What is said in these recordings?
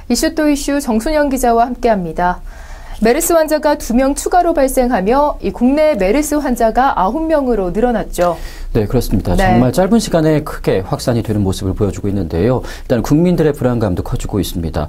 이슈 또 이슈 정순영 기자와 함께합니다. 메르스 환자가 2명 추가로 발생하며 이 국내 메르스 환자가 9명으로 늘어났죠. 네, 그렇습니다. 네. 정말 짧은 시간에 크게 확산이 되는 모습을 보여주고 있는데요. 일단 국민들의 불안감도 커지고 있습니다.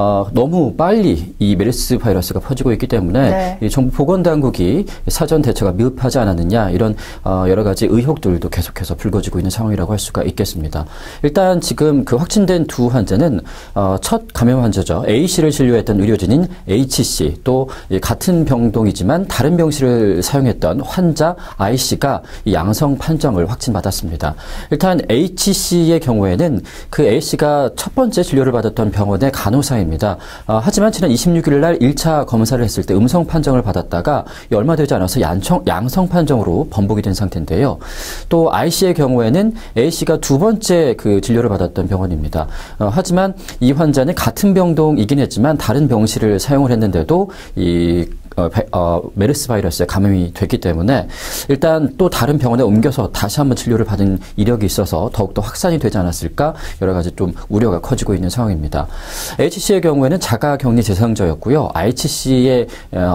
너무 빨리 이 메르스 바이러스가 퍼지고 있기 때문에 네. 이 정부 보건당국이 사전 대처가 미흡하지 않았느냐 이런 여러 가지 의혹들도 계속해서 불거지고 있는 상황이라고 할 수가 있겠습니다. 일단 지금 그 확진된 두 환자는 첫 감염 환자죠. A씨를 진료했던 의료진인 H씨 또 같은 병동이지만 다른 병실을 사용했던 환자 I씨가 이 양성 판정을 확진받았습니다. 일단 H씨의 경우에는 그 A씨가 첫 번째 진료를 받았던 병원의 간호사입니다. 하지만 지난 26일 날 1차 검사를 했을 때 음성 판정을 받았다가 얼마 되지 않아서 양성 판정으로 번복이 된 상태인데요. 또 I씨의 경우에는 A씨가 두 번째 그 진료를 받았던 병원입니다. 하지만 이 환자는 같은 병동이긴 했지만 다른 병실을 사용을 했는데도 이 메르스 바이러스에 감염이 됐기 때문에 일단 또 다른 병원에 옮겨서 다시 한번 진료를 받은 이력이 있어서 더욱더 확산이 되지 않았을까 여러 가지 좀 우려가 커지고 있는 상황입니다. H씨의 경우에는 자가격리 대상자였고요. I씨의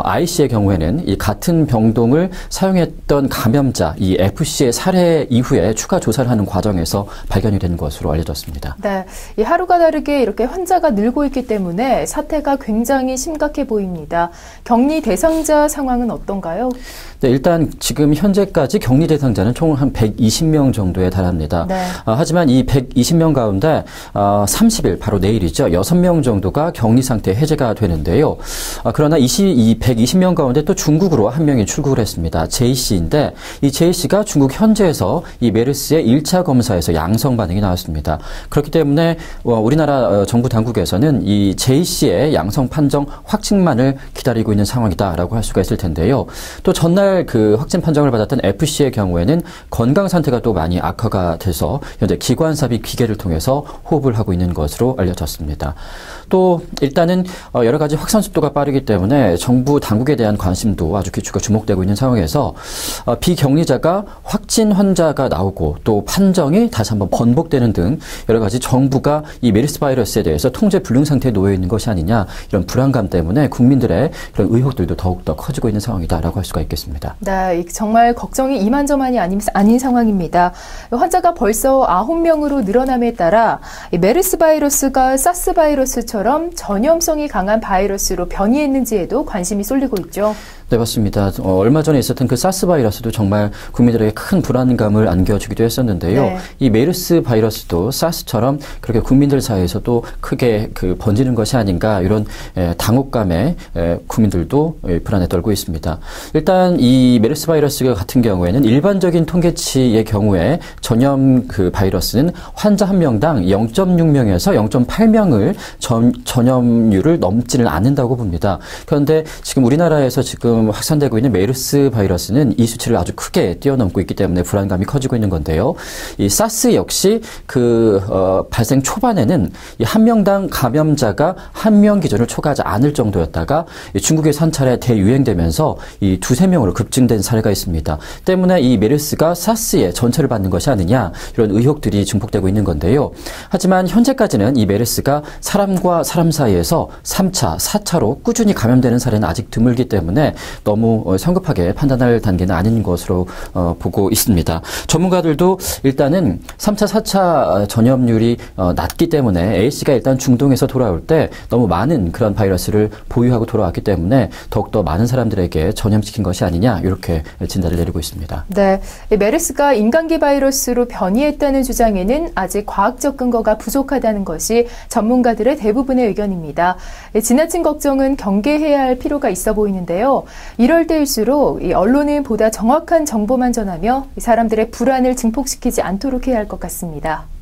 경우에는 이 같은 병동을 사용했던 감염자 이 F씨의 사례 이후에 추가 조사를 하는 과정에서 발견이 된 것으로 알려졌습니다. 네, 이 하루가 다르게 이렇게 환자가 늘고 있기 때문에 사태가 굉장히 심각해 보입니다. 격리 대상자 상황은 어떤가요? 네, 일단 지금 현재까지 격리 대상자는 총 한 120명 정도에 달합니다. 네. 하지만 이 120명 가운데 30일 바로 내일이죠. 6명 정도가 격리 상태 해제가 되는데요. 그러나 이 120명 가운데 또 중국으로 한 명이 출국을 했습니다. J씨인데 이 J씨가 중국 현지에서 이 메르스의 1차 검사에서 양성 반응이 나왔습니다. 그렇기 때문에 우리나라 정부 당국에서는 이 J씨의 양성 판정 확진만을 기다리고 있는 상황이다라고 할 수가 있을 텐데요. 또 전날 그 확진 판정을 받았던 F씨의 경우에는 건강 상태가 또 많이 악화가 돼서 현재 기관삽입 기계를 통해서 호흡을 하고 있는 것으로 알려졌습니다. 또 일단은 여러 가지 확산 속도가 빠르기 때문에 정부 당국에 대한 관심도 아주 귀추가 주목되고 있는 상황에서 비격리자가 확진 환자가 나오고 또 판정이 다시 한번 번복되는 등 여러 가지 정부가 이 메르스 바이러스에 대해서 통제 불능 상태에 놓여 있는 것이 아니냐 이런 불안감 때문에 국민들의 그런 의혹들도 더욱더 커지고 있는 상황이다라고 할 수가 있겠습니다. 네, 정말 걱정이 이만저만이 아닌 상황입니다. 환자가 벌써 9명으로 늘어남에 따라 메르스 바이러스가 사스 바이러스처럼 전염성이 강한 바이러스로 변이했는지에도 관심이 쏠리고 있죠. 네, 맞습니다. 얼마 전에 있었던 그 사스 바이러스도 정말 국민들에게 큰 불안감을 안겨주기도 했었는데요. 네. 이 메르스 바이러스도 사스처럼 그렇게 국민들 사이에서도 크게 번지는 것이 아닌가 이런 당혹감에 국민들도 불안에 떨고 있습니다. 일단 이 메르스 바이러스 같은 경우에는 일반적인 통계치의 경우에 전염 그 바이러스는 환자 한 명당 0.6명에서 0.8명을 전염률을 넘지는 않는다고 봅니다. 그런데 지금 우리나라에서 지금 확산되고 있는 메르스 바이러스는 이 수치를 아주 크게 뛰어넘고 있기 때문에 불안감이 커지고 있는 건데요. 이 사스 역시 발생 초반에는 이 한 명당 감염자가 한 명 기준을 초과하지 않을 정도였다가 중국에서 한 차례 대유행되면서 이 2~3명으로 급증된 사례가 있습니다. 때문에 이 메르스가 사스의 전체를 받는 것이 아니냐 이런 의혹들이 증폭되고 있는 건데요. 하지만 현재까지는 이 메르스가 사람과 사람 사이에서 3차, 4차로 꾸준히 감염되는 사례는 아직 드물기 때문에 너무 성급하게 판단할 단계는 아닌 것으로 보고 있습니다. 전문가들도 일단은 3차, 4차 전염률이 낮기 때문에 A씨가 일단 중동에서 돌아올 때 너무 많은 그런 바이러스를 보유하고 돌아왔기 때문에 더욱더 많은 사람들에게 전염시킨 것이 아니냐 이렇게 진단을 내리고 있습니다. 네, 메르스가 인간계 바이러스로 변이했다는 주장에는 아직 과학적 근거가 부족하다는 것이 전문가들의 대부분의 의견입니다. 지나친 걱정은 경계해야 할 필요가 있어 보이는데요. 이럴 때일수록 이 언론은 보다 정확한 정보만 전하며 사람들의 불안을 증폭시키지 않도록 해야 할 것 같습니다.